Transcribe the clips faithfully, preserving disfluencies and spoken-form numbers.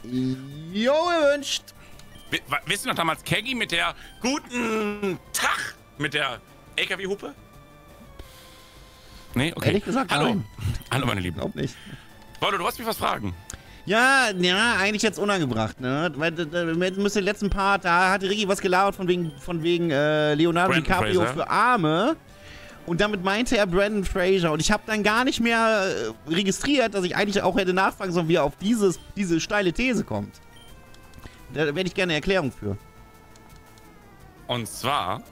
Jo, erwünscht. Wisst ihr noch damals Keggy mit der guten Tag mit der L K W-Hupe? Nee, okay. Ehrlich gesagt, hallo. Nein. Hallo, meine Lieben. Glaub nicht. Wollo, du wolltest mich was fragen. Ja, ja, eigentlich jetzt unangebracht, ne? Weil wir müssen den letzten Part, da hatte Ricky was gelabert von wegen, von wegen äh, Leonardo Brandon DiCaprio Fraser. für Arme. Und damit meinte er Brandon Fraser. Und ich habe dann gar nicht mehr äh, registriert, dass ich eigentlich auch hätte nachfragen sollen, wie er auf dieses, diese steile These kommt. Da werde ich gerne eine Erklärung für. Und zwar...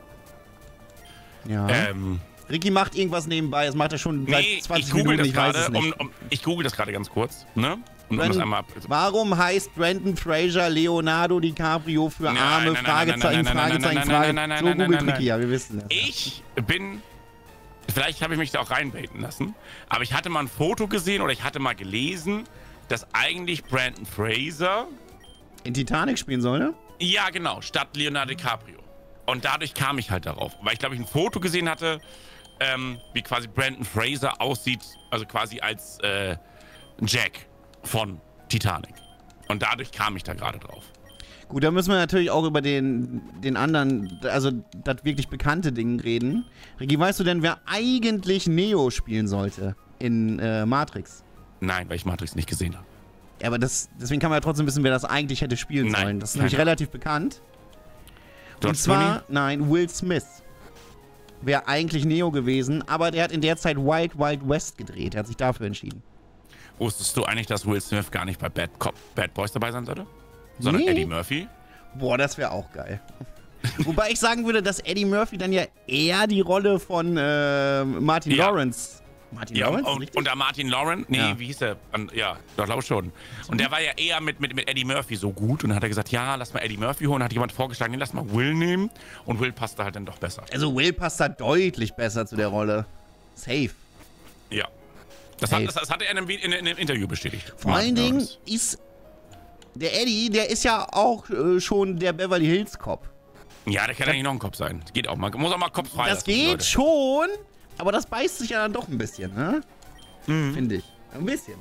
Ja. Ähm... Ricky macht irgendwas nebenbei, das macht er schon Nee, seit zwanzig ich google Minuten, das ich weiß es gerade, nicht. um, um, ich google das gerade ganz kurz, ne? Um, um das Brandon, einmal, warum heißt Brandon Fraser Leonardo DiCaprio für Nein, Arme? nein, nein, Fragezeichen, nein, nein, nein, Fragezeichen, nein, Fragezeichen. nein, nein, So nein, nein, googelt nein, Ricky, ja, wir wissen das. Ich bin, vielleicht habe ich mich da auch reinbaiten lassen, aber ich hatte mal ein Foto gesehen oder ich hatte mal gelesen, dass eigentlich Brandon Fraser... In Titanic spielen soll, ne? Ja, genau, statt Leonardo DiCaprio. Und dadurch kam ich halt darauf, weil ich glaube, ich ein Foto gesehen hatte, ähm, wie quasi Brandon Fraser aussieht, also quasi als äh, Jack von Titanic. Und dadurch kam ich da gerade drauf. Gut, da müssen wir natürlich auch über den, den anderen, also das wirklich bekannte Ding reden. Ricky, weißt du denn, wer eigentlich Neo spielen sollte in äh, Matrix? Nein, weil ich Matrix nicht gesehen habe. Ja, aber das, deswegen kann man ja trotzdem wissen, wer das eigentlich hätte spielen Nein, sollen. Das ist keine nämlich Ahnung. relativ bekannt. George Und zwar, Clooney? nein, Will Smith wäre eigentlich Neo gewesen, aber der hat in der Zeit Wild Wild West gedreht. Er hat sich dafür entschieden. Wusstest du eigentlich, dass Will Smith gar nicht bei Bad, Cop, Bad Boys dabei sein sollte? Sondern Nee. Eddie Murphy? Boah, das wäre auch geil. Wobei ich sagen würde, dass Eddie Murphy dann ja eher die Rolle von äh, Martin Ja. Lawrence... Martin Ja, Lawrence? und, richtig? und der Martin Lawrence, nee, Ja. wie hieß der? An- Ja, doch, glaube schon. Und der war ja eher mit, mit, mit Eddie Murphy so gut und dann hat er gesagt, ja, lass mal Eddie Murphy holen. Hat jemand vorgeschlagen, nee, lass mal Will nehmen. Und Will passte halt dann doch besser. Also Will passt da deutlich besser zu der Rolle. Safe. Ja. Das, Hey. hat, das, das hat er in einem, Vi- in, in einem Interview bestätigt. Vor allen Martin Dingen Lawrence. ist der Eddie, der ist ja auch äh, schon der Beverly Hills Cop. Ja, der kann eigentlich noch ein Kopf sein. Geht auch mal. Muss auch mal Kopf frei Das lassen, die geht Leute. schon, aber das beißt sich ja dann doch ein bisschen, ne? Mhm. Finde ich. Ein bisschen.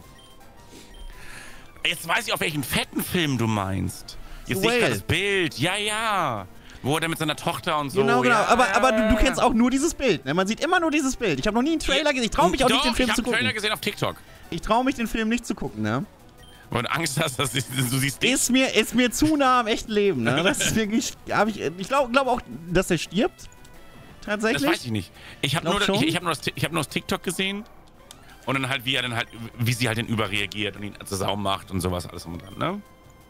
Jetzt weiß ich, auf welchen fetten Film du meinst. Jetzt sehe ich Well. gerade das Bild. Ja, ja. Wo er dann mit seiner Tochter und so. Genau, genau. Ja. Aber, aber du, du kennst auch nur dieses Bild, ne? Man sieht immer nur dieses Bild. Ich habe noch nie einen Trailer gesehen. Ich traue mich auch Doch, nicht, den Film ich zu habe einen gucken. Trailer gesehen auf TikTok. Ich traue mich, den Film nicht zu gucken, ne? Weil du Angst hast, dass du siehst dich. Ist mir, ist mir zu nah am echten Leben, ne? Das ist wirklich, hab ich, ich glaube glaub auch, dass er stirbt. Tatsächlich. Das weiß ich nicht. Ich habe Glaub nur, schon. ich, ich hab nur, das- ich hab nur das TikTok gesehen. Und dann halt, wie er dann halt, wie sie halt den überreagiert und ihn zur Sau macht und sowas alles drum und dran, ne?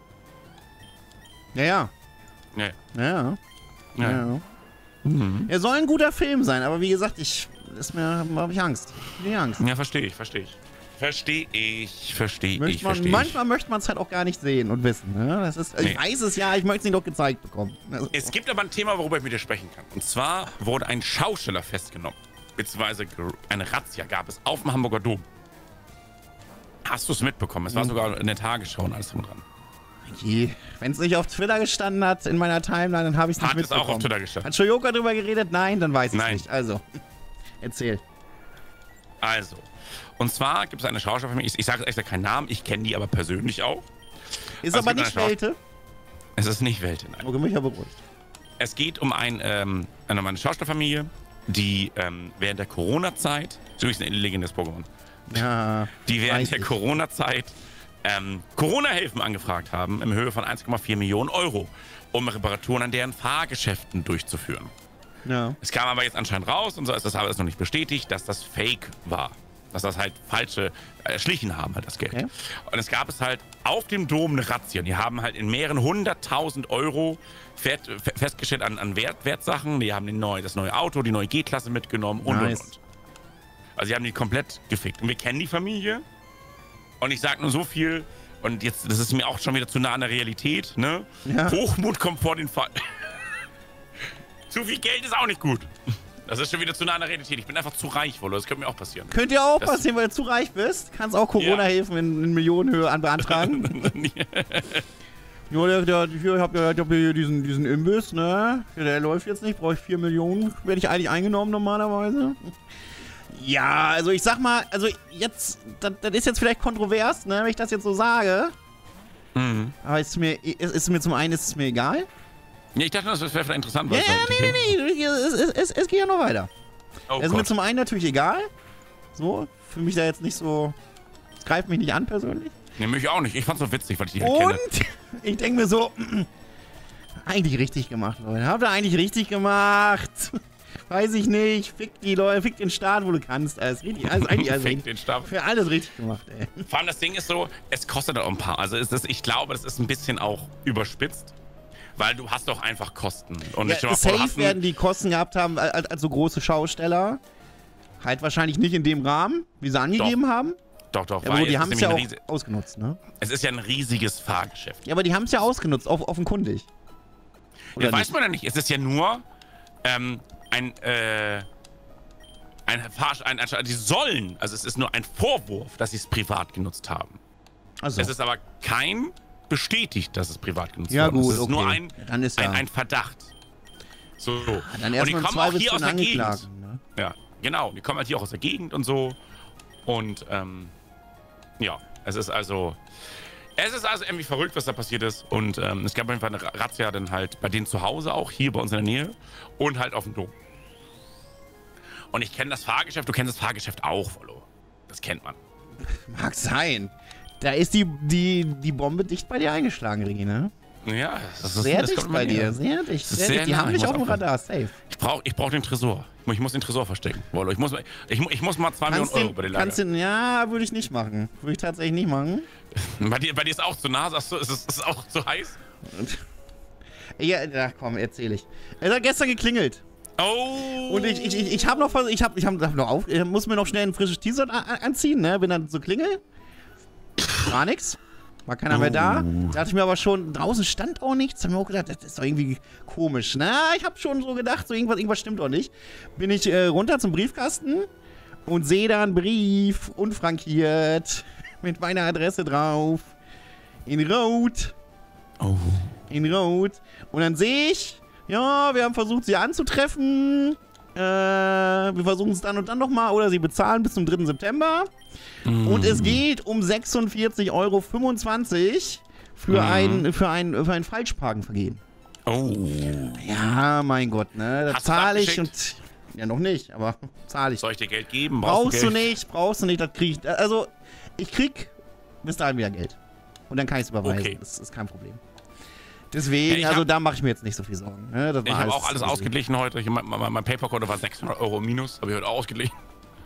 Ja, ja. Ja, Ja, ja. ja. ja. ja. Mhm. Er soll ein guter Film sein, aber wie gesagt, ich, ist mir, habe ich Angst. Ich Angst. Ja, verstehe ich, verstehe ich. Verstehe ich, verstehe Möchte ich, man, verstehe ich. manchmal möchte man es halt auch gar nicht sehen und wissen. Ne? Das ist, Nee. Ich weiß es ja, ich möchte es nicht doch gezeigt bekommen. Also, Es gibt aber ein Thema, worüber ich mit dir sprechen kann. Und zwar wurde ein Schausteller festgenommen. Beziehungsweise ger- eine Razzia gab es auf dem Hamburger Dom. Hast du es mitbekommen? Es war sogar in der Tagesschau und alles drum und dran. wenn es nicht auf Twitter gestanden hat in meiner Timeline, dann habe ich es nicht Hat es mitbekommen. auch auf Twitter gestanden. Hat Shoyoka drüber geredet? Nein, dann weiß ich es Nein. nicht. Also, erzähl. Also, und zwar gibt es eine Schaustellerfamilie, ich, ich sage extra keinen Namen, ich kenne die aber persönlich auch. Ist Also, aber gibt nicht eine Schaus- Welte. Es ist nicht Welt, nein. Okay, mich ja beruhigt. Es geht um ein, ähm, eine, eine Schaustellerfamilie, die ähm, während der Corona-Zeit, so ist ein legendäres Pokémon, Ja. die während weiß der ich. Corona-Zeit ähm, Corona-Hilfen angefragt haben in Höhe von eins Komma vier Millionen Euro, um Reparaturen an deren Fahrgeschäften durchzuführen. Ja. Es kam aber jetzt anscheinend raus, und so ist das alles noch nicht bestätigt, dass das Fake war. Dass das halt falsche, erschlichen haben halt das Geld. Okay. Und es gab es halt auf dem Dom eine Razzia. Die haben halt in mehreren hunderttausend Euro fest, festgestellt an, an Wert, Wertsachen. Die haben den neu, das neue Auto, die neue G-Klasse mitgenommen und Nice. und und. Also sie haben die komplett gefickt. Und wir kennen die Familie. Und ich sag nur so viel, und jetzt, das ist mir auch schon wieder zu nah an der Realität, ne? Ja. Hochmut kommt vor den Fall. Zu viel Geld ist auch nicht gut. Das ist schon wieder zu nah an der Realität. Ich bin einfach zu reich, Wollo. Das könnte mir auch passieren. Könnt ihr auch Das- passieren, weil du zu reich bist? Kannst auch Corona-Hilfen in, in Millionenhöhe an beantragen. Ja, der, der, hier, ich hab ja ich hab hier diesen, diesen Imbiss, ne? Der läuft jetzt nicht, brauche ich vier Millionen. Werde ich eigentlich eingenommen normalerweise? Ja, also ich sag mal, also jetzt, das, das ist jetzt vielleicht kontrovers, ne, wenn ich das jetzt so sage. Mhm. Aber ist mir, ist, ist mir zum einen ist es mir egal. Ja, ich dachte, das wäre vielleicht interessant. Ja, Was ja, halt nee, nee, nee, es, es, es, es geht ja noch weiter. Oh Es ist mir Gott. zum einen natürlich egal. So, für mich da jetzt nicht so, es greift mich nicht an persönlich. Nee, mich auch nicht. Ich fand's so witzig, weil ich die halt Und kenne. ich denke mir so, eigentlich richtig gemacht, Leute. Habt ihr eigentlich richtig gemacht? Weiß ich nicht. Fick die Leute, fick den Staat, wo du kannst. Alles richtig, alles, eigentlich alles Fick richtig. den Stab. Für alles richtig gemacht, ey. Vor allem das Ding ist so, es kostet auch ein paar. Also ist das, ich glaube, das ist ein bisschen auch überspitzt. Weil du hast doch einfach Kosten. Und Ja, ich stell mal vor, du safe hast einen- werden die Kosten gehabt haben, als, als so große Schausteller. Halt wahrscheinlich nicht in dem Rahmen, wie sie angegeben haben. Doch, doch, Ja, aber weil die es haben ist es ja auch nämlich ein riesi- ausgenutzt, ne? es ist ja ein riesiges Fahrgeschäft. Ja, aber die haben es ja ausgenutzt, off offenkundig. Oder Ja, weiß nicht? man ja nicht. Es ist ja nur ähm, ein, äh, ein Fahr... Ein, ein, die sollen, also es ist nur ein Vorwurf, dass sie es privat genutzt haben. Also. Es ist aber kein bestätigt, dass es privat genutzt Ja, worden ist. gut, Es ist okay. nur ein, Ja, dann ist ja- ein, ein Verdacht. So. Dann und die erstmal im kommen auch Zweifel hier zu aus den der Gegend. Angeklagten, ne? Ja, genau. Die kommen halt hier auch aus der Gegend und so. Und, ähm, ja, es ist also... Es ist also irgendwie verrückt, was da passiert ist. Und ähm, es gab auf jeden Fall eine Razzia dann halt bei denen zu Hause auch, hier bei uns in der Nähe. Und halt auf dem Dom. Und ich kenne das Fahrgeschäft, du kennst das Fahrgeschäft auch, Follow. Das kennt man. Mag sein. Da ist die, die, die Bombe dicht bei dir eingeschlagen, Rigi, ne? Ja, das ist Sehr das dicht kommt bei immer näher. dir, sehr dicht. Das ist Sehr sehr dicht. Die nah, haben ich dich muss auf dem aufpassen. Radar, safe. Ich brauche ich brauch den Tresor. Ich muss den Tresor verstecken. Wollo, ich muss, ich, mu- ich muss mal zwei Millionen Kannst Euro den, bei den kannst Lager. den, ja, würde ich nicht machen. Würde ich tatsächlich nicht machen. Bei dir, bei dir ist auch zu nah, sagst du? Ist es ist es auch zu heiß? Ja, ach komm, erzähle ich. Es hat gestern geklingelt. Oh! Und ich, ich, ich, ich habe noch, vers- ich habe, ich habe noch auf, ich muss mir noch schnell ein frisches T-Shirt an- anziehen, ne? Wenn dann so klingel. War nix. War keiner mehr da. Da dachte ich mir aber schon, draußen stand auch nichts. Da hab ich mir auch gedacht, das ist doch irgendwie komisch. Na, ich habe schon so gedacht, so irgendwas, irgendwas stimmt doch nicht. Bin ich äh, runter zum Briefkasten und sehe da einen Brief, unfrankiert, mit meiner Adresse drauf. In Rot. Oh. In Rot. Und dann sehe ich, ja, wir haben versucht, sie anzutreffen. Äh, wir versuchen es dann und dann nochmal. Oder sie bezahlen bis zum dritten September. Mm. Und es geht um sechsundvierzig Euro fünfundzwanzig für, Mhm. ein, für, ein, für ein Falschparkenvergehen. Oh. Ja, mein Gott, ne? Das Hast du zahle ich abgeschickt? und. Ja, noch nicht, aber zahle ich. Soll ich dir Geld geben? Brauchst du Geld? nicht, brauchst du nicht, das krieg ich. Also, ich krieg bis dahin wieder Geld. Und dann kann ich es überweisen. Okay. Das ist kein Problem. Deswegen, Ja, ich also hab- da mache ich mir jetzt nicht so viel Sorgen. Ne? Das war Ich habe auch alles easy. ausgeglichen heute. Ich, mein mein, mein Paypal-Konto war sechshundert Euro im Minus. Habe ich heute auch ausgeglichen.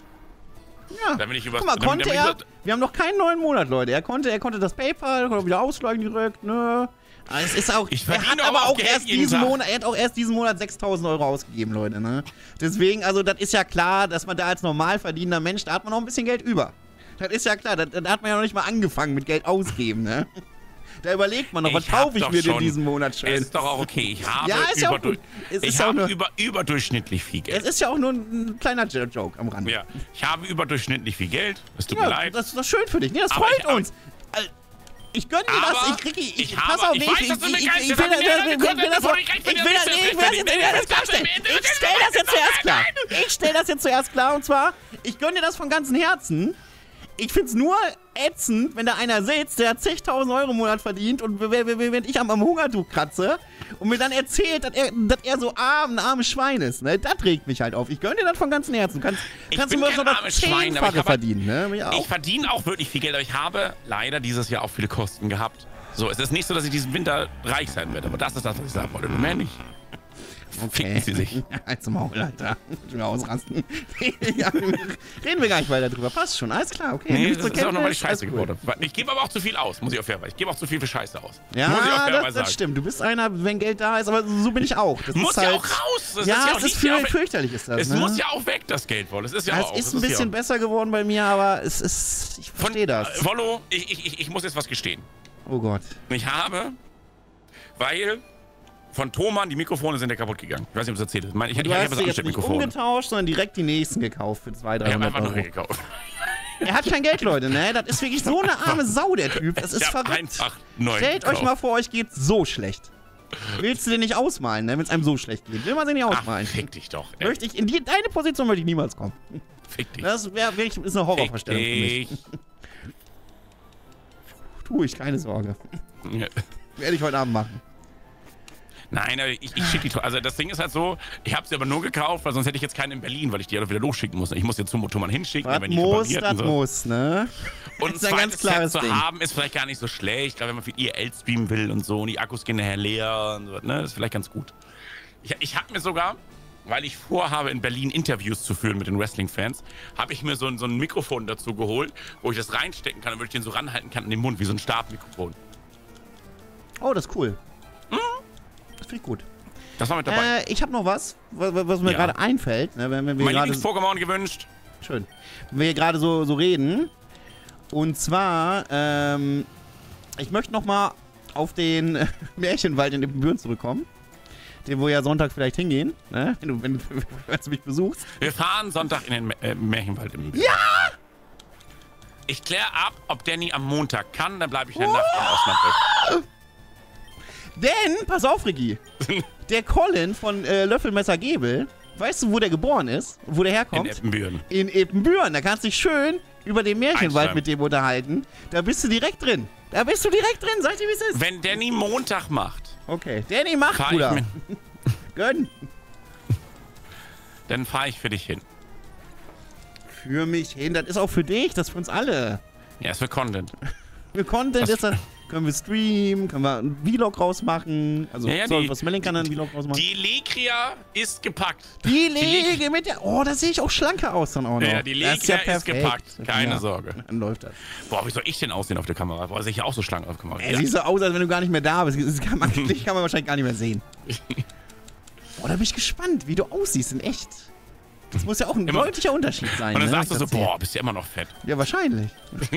Ja. Damit ich über, Guck mal, damit, konnte damit er. ich über- Wir haben noch keinen neuen Monat, Leute. Er konnte, er konnte das PayPal, konnte wieder ausgleichen direkt, ne? Aber es ist auch. Ich er verdiene hat aber aber auch auch Geld erst jeden diesen Tag. Monat, er hat auch erst diesen Monat sechstausend Euro ausgegeben, Leute, ne? Deswegen, also, das ist ja klar, dass man da als normal verdienender Mensch, da hat man noch ein bisschen Geld über. Das ist ja klar, da, da hat man ja noch nicht mal angefangen mit Geld ausgeben, ne? Da überlegt man noch, was Ich hab kaufe ich doch mir denn schon- diesen Monat schön? Es ist doch auch okay. Ich habe, Ja, ist ja auch überdurch- gut. Es ich ist ja auch habe nur- über, überdurchschnittlich viel Geld. Es ist ja auch nur ein kleiner Joke am Rande. Ja, ich habe überdurchschnittlich viel Geld. Es tut mir Ja, leid. das ist doch schön für dich. Nee, das Aber freut ich- aber- uns. Al- Ich gönn dir Aber das, ich krieg ich, ich pass habe- auf, ich nee, weiß, ich, dass du ich, mir ich, geil ich, bist, will aber das, mir ich leid, will Gott, das, bevor ich ich recht bin, will dann das, bist du nee, ich will recht, das, ich wenn will du das klarstellen. nein, Ich stell das jetzt zuerst klar. Ich stell das jetzt zuerst klar und zwar, ich gönn dir das von ganzem Herzen. Ich find's nur ätzend, wenn da einer sitzt, der zigtausend Euro im Monat verdient und w- w- w- wenn ich am, am Hungertuch kratze und mir dann erzählt, dass er, dass er so arm, ein armes Schwein ist, ne? Das regt mich halt auf. Ich gönn dir das von ganzem Herzen. Kannst, Ich kannst du bin mir so kein das armes Schwein, aber ich Zehnfache hab- verdienen, ne? Mich auch. Ich verdiene auch wirklich viel Geld, aber ich habe leider dieses Jahr auch viele Kosten gehabt. So, es ist nicht so, dass ich diesen Winter reich sein werde, aber das ist das, was ich sagen wollte. Mehr nicht. Ficken Sie sich. Als Maul, Alter. Ich will ausrasten. Ja, reden wir gar nicht weiter drüber. Passt schon, alles klar, okay. Nee, Nimmst das zur ist auch nochmal die Kenntnis, Scheiße alles gut. geworden. Ich gebe aber auch zu viel aus, muss ich auch fairerweise. Ich gebe auch zu viel für Scheiße aus. Ja, muss ich auch das, fairerweise das sagen. stimmt. Du bist einer, wenn Geld da ist, aber so bin ich auch. Das Muss ist ja halt, auch raus. Das ja, ist ja auch es ist nicht für, ja, fürchterlich ist das, Es ne? muss ja auch weg, das Geld wohl. Es ist ja Ja, auch. es ist das ein bisschen ja. besser geworden bei mir, aber es ist, ich Von, verstehe das. äh, Wollo, ich, ich, ich, ich muss jetzt was gestehen. Oh Gott. Ich habe, weil von Thomann die Mikrofone sind ja kaputt gegangen. Ich weiß nicht, ob ich das erzählt habe. Ich, ich, Du ich habe hast das sie jetzt nicht Ansteckmikrofon. umgetauscht, sondern direkt die nächsten gekauft für zweihundert, Ich habe dreihundert einfach neue Euro. gekauft. Er hat kein Geld, Leute, ne? Das ist wirklich so eine arme Sau, der Typ. Das ist Ich habe verrückt. einfach neu Stellt gekauft. euch mal vor, euch geht's so schlecht. Willst du den nicht ausmalen, ne? Wenn es einem so schlecht geht? Will man sie nicht Ach, ausmalen? fick dich doch. Ey. Möchte ich, in die, deine Position möchte ich niemals kommen. Fick dich. Das wäre wirklich ist eine Horrorvorstellung für mich. Fick dich. Tu ich, keine Sorge. Ja. Werde ich heute Abend machen. Nein, ich, ich schicke die. Also das Ding ist halt so, ich habe sie aber nur gekauft, weil sonst hätte ich jetzt keinen in Berlin, weil ich die ja wieder losschicken muss. Ich muss jetzt zum Motormann hinschicken, Das wenn die muss, repariert das und so. muss, ne? Und Das ein ist ein ganz zweites klares Set zu Ding. haben, ist vielleicht gar nicht so schlecht, gerade wenn man für I R L streamen will und so und die Akkus gehen nachher leer und so, ne? Das ist vielleicht ganz gut. Ich, ich habe mir sogar, weil ich vorhabe, in Berlin Interviews zu führen mit den Wrestling-Fans, habe ich mir so, ein- so ein Mikrofon dazu geholt, wo ich das reinstecken kann und wo ich den so ranhalten kann in den Mund, wie so ein Stabmikrofon. Oh, das ist cool. Das finde ich gut. Das war mit dabei. Äh, ich habe noch was, was, was mir Ja. gerade einfällt. Ne, wenn, wenn wir mein gerade Lieblings-Pokémon gewünscht. Schön. Wenn wir hier gerade so, so reden. Und zwar, ähm, ich möchte noch mal auf den äh, Märchenwald in Ippenbüren zurückkommen. Den wir ja Sonntag vielleicht hingehen, ne? Wenn du, wenn, wenn du mich besuchst. Wir fahren Sonntag in den äh, Märchenwald im Ja! Ich kläre ab, ob Danny am Montag kann, dann bleibe ich eine Nacht in Osnabrück. Denn, pass auf, Rigi. Der Colin von äh, Löffelmesser Gebel, weißt du, wo der geboren ist? Wo der In herkommt? Eppenbüren. In Ippenbüren. Da kannst du dich schön über den Märchenwald Einschreiben. mit dem unterhalten. Da bist du direkt drin. Da bist du direkt drin. Sag dir, wie es ist. Wenn Danny Montag macht, Okay. Danny, mach, fahr ich Bruder. mit, Gönn. dann fahre ich für dich hin. Für mich hin. Das ist auch für dich. Das ist für uns alle. Ja, ist für Content. Wir Content Was- ist das. Können wir streamen, können wir einen Vlog rausmachen. Also, Ja, ja, soll die- was Smelling kann dann einen Vlog rausmachen. Die Legria ist gepackt. Die Leg- Lege mit der. Oh, da sehe ich auch schlanker aus dann auch noch. Ja, die Das Legria ist, perfekt. gepackt. Keine Ja, Sorge. Dann läuft das. Boah, wie soll ich denn aussehen auf der Kamera? Boah, sehe ich ja auch so schlank auf der Kamera. Ey, Ja. siehst so aus, als wenn du gar nicht mehr da bist. Das kann man, dich kann man wahrscheinlich gar nicht mehr sehen. Boah, da bin ich gespannt, wie du aussiehst in echt. Das muss ja auch ein Immer- deutlicher Unterschied sein. Und dann ne? sagst du so, Das hier. boah, bist du immer noch fett. Ja, wahrscheinlich.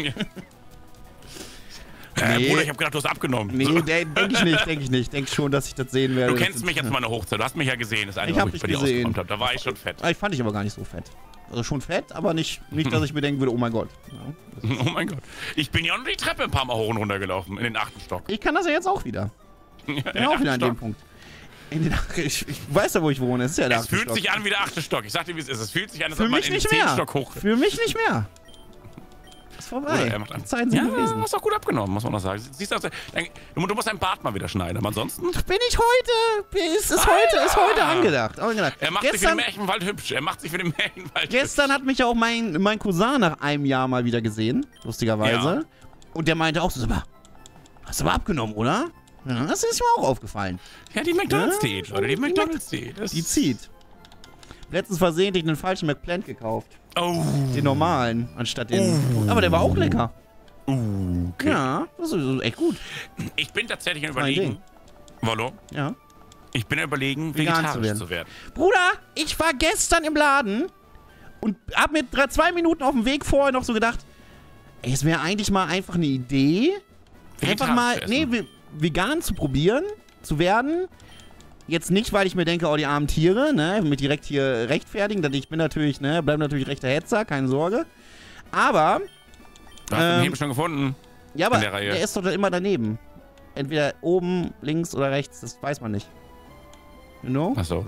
Äh, Nee. Bruder, ich hab gedacht, du hast abgenommen. Nee, So. denke ich nicht, denke ich nicht. Denke schon, dass ich das sehen werde. Du Das kennst ist- mich jetzt ja. meine Hochzeit. Du hast mich ja gesehen. Das ist eine, Ich hab wo ich dich bei dir gesehen. ausgekommen habe. Da war ich schon fett. Ah, ich fand dich aber gar nicht so fett. Also schon fett, aber nicht, nicht dass ich mir denken würde, oh mein Gott. Ja. Oh mein Gott. Ich bin ja noch die Treppe ein paar Mal hoch und runter gelaufen. In den achten Stock. Ich kann das ja jetzt auch wieder. Ja, Ich bin auch wieder an dem Punkt. In den, ich, ich weiß ja, wo ich wohne. Es ist ja der Es achte fühlt Stock. sich an wie der achte Stock. Ich sag dir, wie es ist. Es fühlt sich an, als Für ob man mich in den nicht zehnten mehr. Stock hoch. Für mich nicht mehr. Ist vorbei. Oder er macht an. Die Zeiten sind Ja, gewesen. hast auch gut abgenommen, muss man noch sagen. Siehst du, aus der- du du musst dein Bart mal wieder schneiden. Aber ansonsten, Bin ich heute? Ist, ist heute, ist heute angedacht. angedacht. er macht sich für Gestern, den Märchenwald hübsch. Er macht sich für den Märchenwald gestern hat mich ja auch mein, mein Cousin nach einem Jahr mal wieder gesehen, lustigerweise. Ja. Und der meinte auch so, sag mal, hast du aber abgenommen, oder? Ja, das ist mir auch aufgefallen. hübsch. Ja, die McDonalds-Diät, Ja, Leute. Die die McDonalds-Diät. Das- Die zieht. Letztens versehentlich einen falschen McPlant gekauft. Oh. Den normalen, anstatt den. Aber der war auch lecker. Uh, okay. Ja, das ist echt gut. Ich bin tatsächlich am Mein Überlegen. Ding. Wollo, Ja. ich bin am Überlegen, Vegan vegetarisch zu werden. zu werden. Bruder, ich war gestern im Laden und hab mir drei, zwei Minuten auf dem Weg vorher noch so gedacht, ey, es wäre eigentlich mal einfach eine Idee, einfach Vegetarisch mal, zu essen. nee, ve- vegan zu probieren, zu werden. Jetzt nicht, weil ich mir denke, oh, die armen Tiere, ne, mich direkt hier rechtfertigen, denn ich bin natürlich, ne, bleib natürlich rechter Hetzer, keine Sorge. Aber, Du hast den Ähm, Hebel schon gefunden. ja, aber In der Reihe. der ist doch da immer daneben. Entweder oben, links oder rechts, das weiß man nicht. You know? Achso.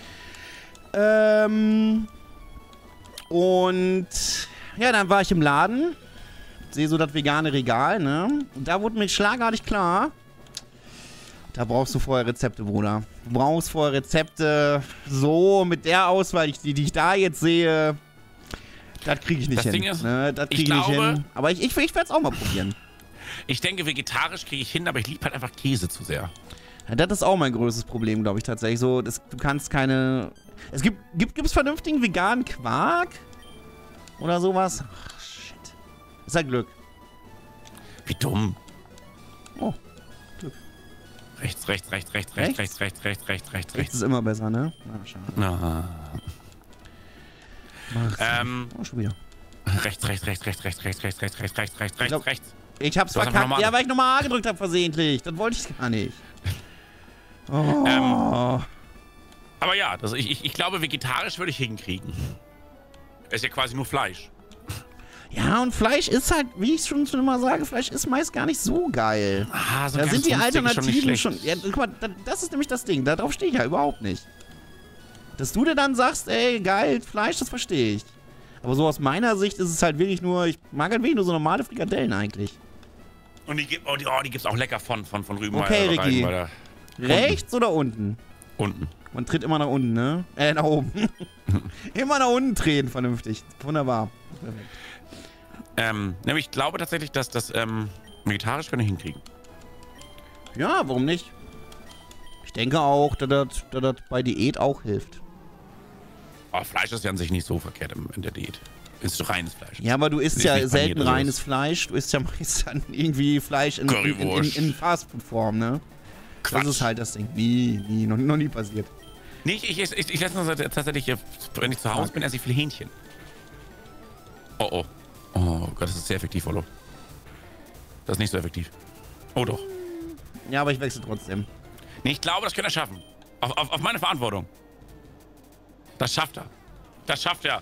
Ähm, und ja, dann war ich im Laden, sehe so das vegane Regal, ne? Und da wurde mir schlagartig klar, da brauchst du vorher Rezepte, Bruder. Du brauchst vorher Rezepte, so mit der Auswahl, die, die ich da jetzt sehe, das kriege ich nicht Das hin. Ding ist, ne? Das ich kriege ich nicht glaube- hin. Aber ich, ich, ich werde es auch mal probieren. Ich denke, vegetarisch kriege ich hin, aber ich liebe halt einfach Käse zu sehr. Ja, das ist auch mein größtes Problem, glaube ich, tatsächlich. So, das, du kannst keine. Es gibt, gibt gibt's vernünftigen veganen Quark? Oder sowas? Ach, shit. Ist halt Glück. Wie dumm. Oh, Rechts, rechts, rechts, rechts, Rechts? rechts, rechts, rechts, rechts, rechts, rechts, rechts rechts. ist immer besser, ne? Na, schade. Na. Mach's. Ähm, Oh, schon wieder. rechts, rechts, rechts, rechts, rechts, rechts, rechts, rechts, rechts, rechts, rechts, glaub- rechts. Ich hab's Du hast einfach verkackt. nochmal- Ja, weil ich nochmal A gedrückt habe versehentlich. Das wollte ich gar nicht. Oh. Ähm. Aber ja, das, ich, ich, ich glaube, vegetarisch würde ich hinkriegen. Ist ja quasi nur Fleisch. Ja, und Fleisch ist halt, wie ich schon, schon immer sage, Fleisch ist meist gar nicht so geil. Ah, so Da ganz sind die Rumsteak ist Alternativen nicht schon. schlecht. Ja, guck mal, da- das ist nämlich das Ding. Darauf stehe ich ja überhaupt nicht. Dass du dir dann sagst, ey, geil, Fleisch, das verstehe ich. Aber so aus meiner Sicht ist es halt wirklich nur, ich mag halt wirklich nur so normale Frikadellen eigentlich. Und die gibt oh, die, oh, die gibt's auch lecker von, von, von Rüben. Okay, rein, Ricky. weil da Rechts oder unten? Unten. Man tritt immer nach unten, ne? Äh, nach oben. Immer nach unten drehen, vernünftig. Wunderbar. Perfekt. Ähm, nämlich ich glaube tatsächlich, dass das ähm, vegetarisch können wir hinkriegen. Ja, warum nicht? Ich denke auch, dass das, dass das bei Diät auch hilft. Aber Fleisch ist ja an sich nicht so verkehrt in, in der Diät. Ist doch reines Fleisch. Ja, aber du isst Ist ja nicht selten paniert, reines Fleisch. Du isst ja meist dann irgendwie Fleisch in, in, in, in, in Fastfood-Form, ne? Quatsch. Das ist halt das Ding. Nie, nie, noch, noch nie passiert. Nee, ich, ich, ich, ich lasse tatsächlich, wenn ich zu Hause bin, esse ich viel Hähnchen. Oh, oh. Oh Gott, das ist sehr effektiv, Olo. Das ist nicht so effektiv. Oh doch. Ja, aber ich wechsle trotzdem. Nee, ich glaube, das kann er schaffen. Auf, auf, auf meine Verantwortung. Das schafft er. Das schafft er.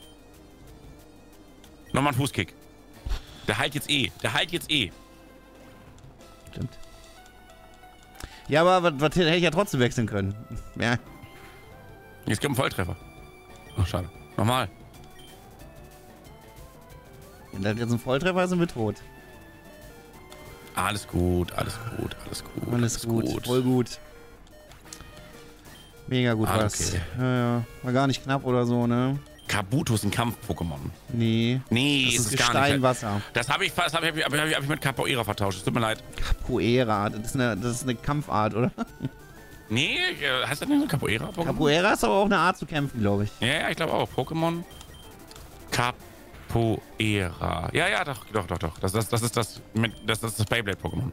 Nochmal ein Fußkick. Der heilt jetzt eh. Der heilt jetzt eh. Stimmt. Ja, aber was, was hätte ich ja trotzdem wechseln können. Ja. Jetzt kommt ein Volltreffer. Oh, schade. Nochmal. Wenn das jetzt ein Volltreffer ist, sind wir tot. Alles gut, alles gut, alles gut. Alles gut, gut. Voll gut. Mega gut ah, was. Okay. Ja, ja. War gar nicht knapp oder so, ne? Kabuto ist ein Kampf-Pokémon. Nee. Nee, das ist, ist es Gestein, gar nicht. Wasser. Das habe ich fast, hab ich, hab ich, hab ich mit Capoeira vertauscht. Es tut mir leid. Capoeira, das ist eine, das ist eine Kampfart, oder? Nee, heißt das nicht so Capoeira? -Pokémon? Capoeira ist aber auch eine Art zu kämpfen, glaube ich. Ja, ja, ich glaube auch. Pokémon Capoeira. Ja, ja, doch, doch, doch, doch. Das, das, das ist das, mit, das, das ist das Beyblade-Pokémon.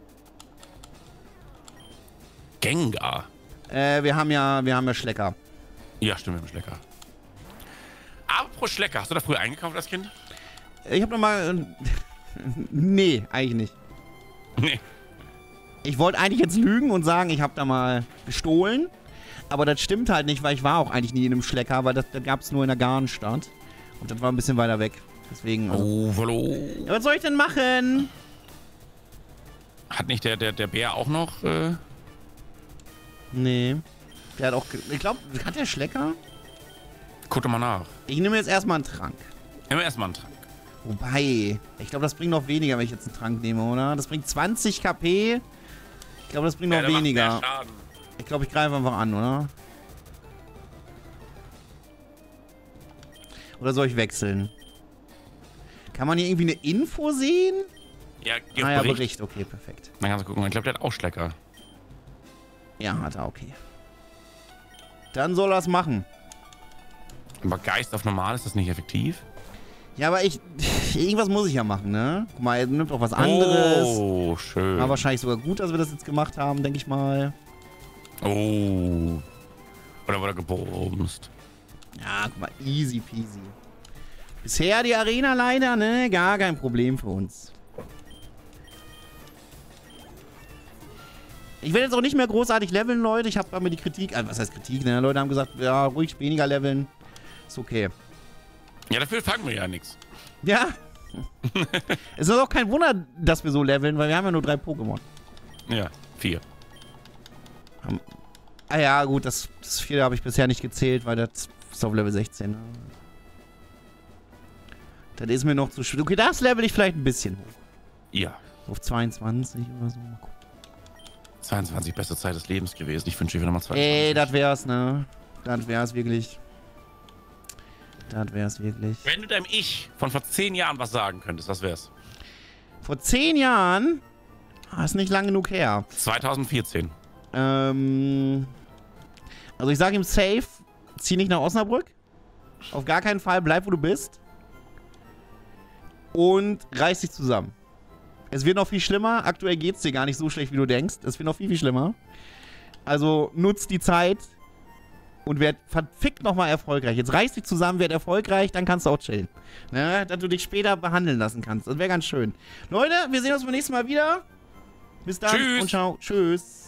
Gengar. Äh, wir haben ja, wir haben ja Schlecker. Ja, stimmt, wir haben Schlecker. Apropos Schlecker, hast du da früher eingekauft als Kind? Ich hab noch mal... nee, eigentlich nicht. Nee. Ich wollte eigentlich jetzt lügen und sagen, ich habe da mal gestohlen. Aber das stimmt halt nicht, weil ich war auch eigentlich nie in einem Schlecker, weil das, das gab es nur in der Garnstadt. Und das war ein bisschen weiter weg. Deswegen... Also, Oh, hallo. ja, was soll ich denn machen? Hat nicht der, der, der Bär auch noch... Äh Nee. Der hat auch... Ich glaube, hat der Schlecker? Guck doch mal nach. Ich nehme jetzt erstmal einen Trank. Nehmen wir erstmal einen Trank. Wobei, ich glaube, das bringt noch weniger, wenn ich jetzt einen Trank nehme, oder? Das bringt zwanzig K P. Ich glaube, das bringt noch Ja, der macht weniger. mehr Schaden. Ich glaube, ich greife einfach an, oder? Oder soll ich wechseln? Kann man hier irgendwie eine Info sehen? Ja, geh auf Ah ja, Bericht. Bericht. Okay, perfekt. Dann kannst du gucken. Ich glaube, der hat auch Schlecker. Ja, hat er, okay. Dann soll er es machen. Aber Geist auf normal, ist das nicht effektiv? Ja, aber ich... Irgendwas muss ich ja machen, ne? Guck mal, er nimmt auch was anderes. Oh, schön. War wahrscheinlich sogar gut, dass wir das jetzt gemacht haben, denke ich mal. Oh. Oder wurde er gebumst? Ja, guck mal, easy peasy. Bisher die Arena leider, ne? Gar kein Problem für uns. Ich werde jetzt auch nicht mehr großartig leveln, Leute. Ich habe mir die Kritik... Also, was heißt Kritik, ne? Leute haben gesagt, ja, ruhig weniger leveln. Ist okay. Ja, dafür fangen wir ja nichts. Ja. Es ist auch kein Wunder, dass wir so leveln, weil wir haben ja nur drei Pokémon. Ja, vier. Haben, ah ja, gut, das, das vierte habe ich bisher nicht gezählt, weil das ist auf Level sechzehn. Das ist mir noch zu schwer. Okay, das level ich vielleicht ein bisschen hoch. Ja. Auf zweiundzwanzig oder so. Mal gucken. zweiundzwanzig, beste Zeit des Lebens gewesen. Ich wünsche dir wieder mal zweiundzwanzig. Ey, das wär's, ne? Das wär's wirklich. Das wär's wirklich. Wenn du deinem Ich von vor zehn Jahren was sagen könntest, was wär's? Vor zehn Jahren? Ah, ist nicht lang genug her. zweitausendvierzehn. Ähm. Also ich sage ihm safe, zieh nicht nach Osnabrück. Auf gar keinen Fall, bleib wo du bist. Und reiß dich zusammen. Es wird noch viel schlimmer. Aktuell geht's dir gar nicht so schlecht, wie du denkst. Es wird noch viel, viel schlimmer. Also nutzt die Zeit und werd verfickt nochmal erfolgreich. Jetzt reiß dich zusammen, werd erfolgreich, dann kannst du auch chillen. Ne? Dass du dich später behandeln lassen kannst. Das wäre ganz schön. Leute, wir sehen uns beim nächsten Mal wieder. Bis dann Tschüss. und ciao. Tschüss.